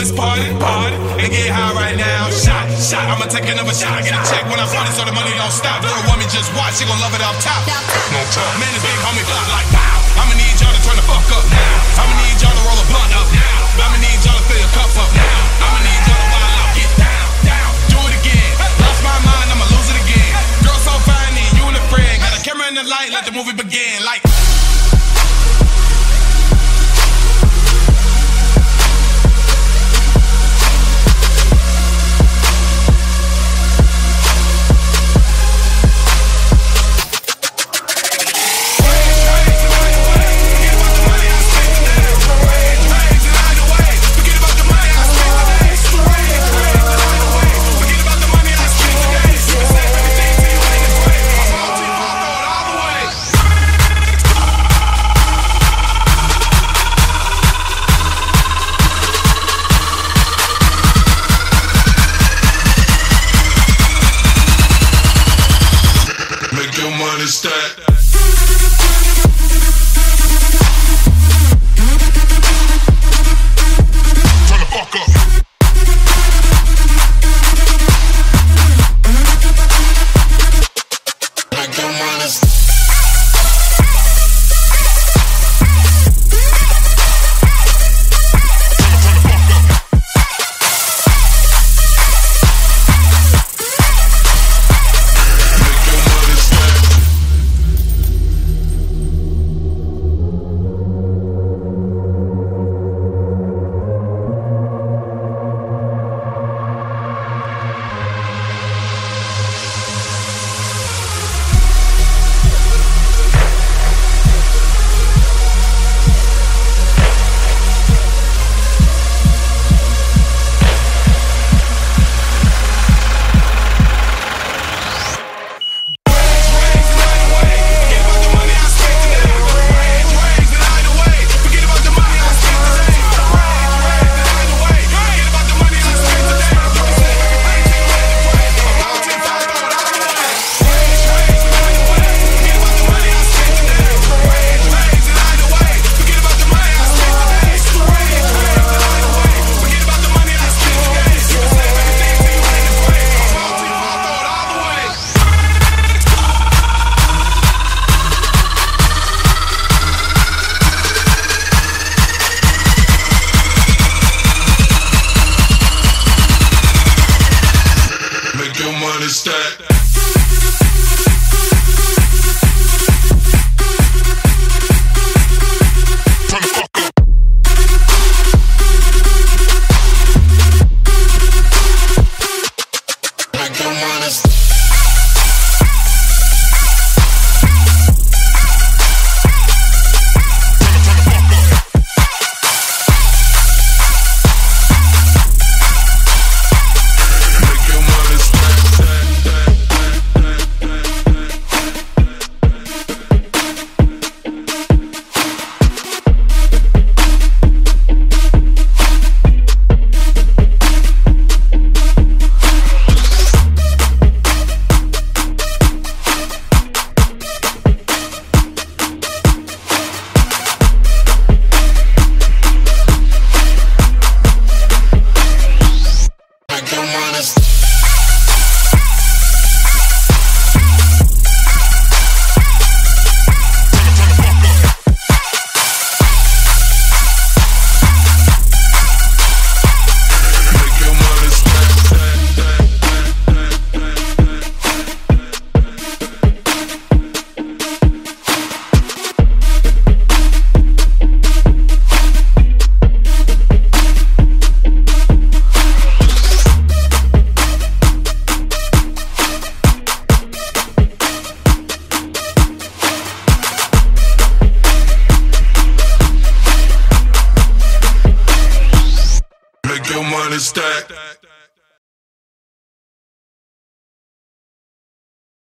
let's party, party, and get high right now. Shot, shot, I'ma take another shot. I get a check when I find it, so the money don't stop. Little woman just watch, she gon' love it off top. No time. Man, this big homie fly like wow. I'ma need y'all to turn the fuck up now. I'ma need y'all to roll a blunt up now. I'ma need y'all to fill your cup up now. I'ma need y'all to wild out, get down, down. Do it again. Lost my mind, I'ma lose it again. Girl so fine, need you and a friend. Got a camera in the light, let the movie begin. Like. Stack. Turn the fuck up. Make your money stack. Stack. Make your money stack.